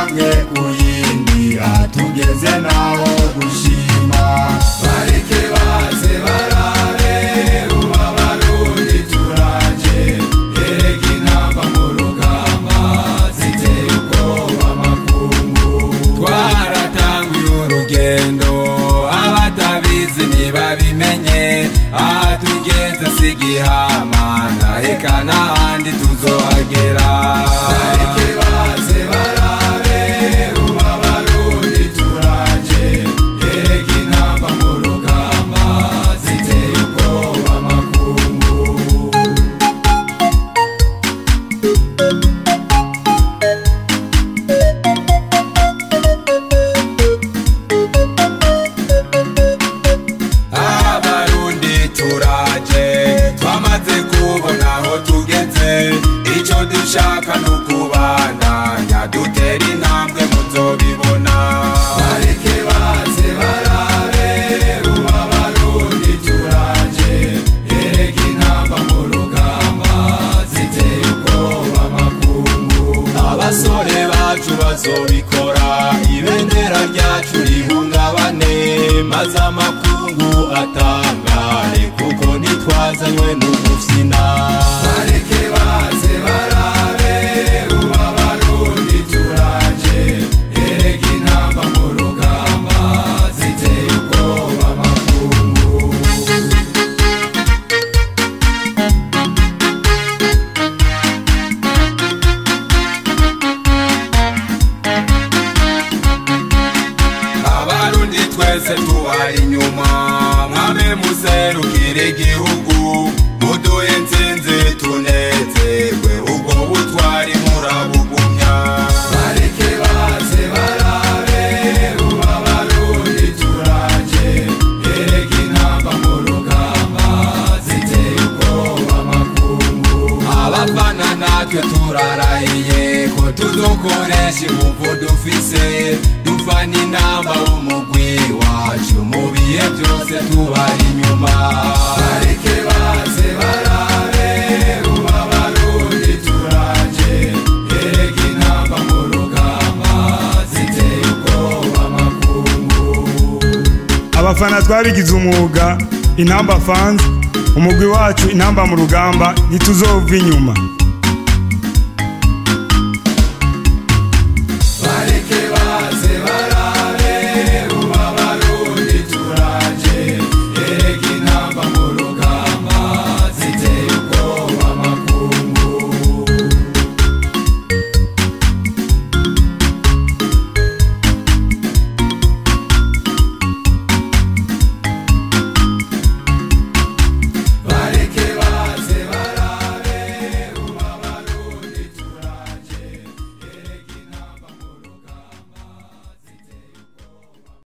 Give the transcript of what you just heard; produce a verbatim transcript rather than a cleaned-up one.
intambwe kuyindi atugeze naho gushima bareke baze barabe uba Barundi turaje erega intamba mu rugamba ziteye ubwoba makungu twaratanguye urugendo abatabizi ntibabimenye aha tugeze sigihamana eka n'ahandi tuzohagera bareke baze barabe uba Barundi turaje erega intamba mu rugamba ziteye ubwoba makungu Abarundi turaje twamaze kubona aho tugeze icyo dushaka n'ukubandanya dutera intambwe muzobibona bareke baze barabe uba Barundi turaje erega intamba mu rugamba ziteye ubwoba makungu abasore bacu bazobikora ibendera ryacu rihungabane maze amakungu atangare kuko nitwazanywe n'ugufyina bareke baze barabe uba Barundi turaje erega intamba mu rugamba ziteye ubwoba makungu Abarundi twese tubari inyuma mwame muzerukire igihugu muduhe intsinzi tunezerwe ubwo butwari murabugumya bareke baze barabe uba Barundi turaje erega intamba mu rugamba ziteye ubwoba makungu abafana natwe turarahiye ko tuzokoresha ingufu dufise dufana intamba umugwi wacu mu bihe byose tubari inyuma bareke baze barabe uba Barundi turaje erega intamba mu rugamba ziteye ubwoba makungu abafana twabigize umwuga intamba fans umugwi wacu intamba mu rugamba ntituzova inyuma.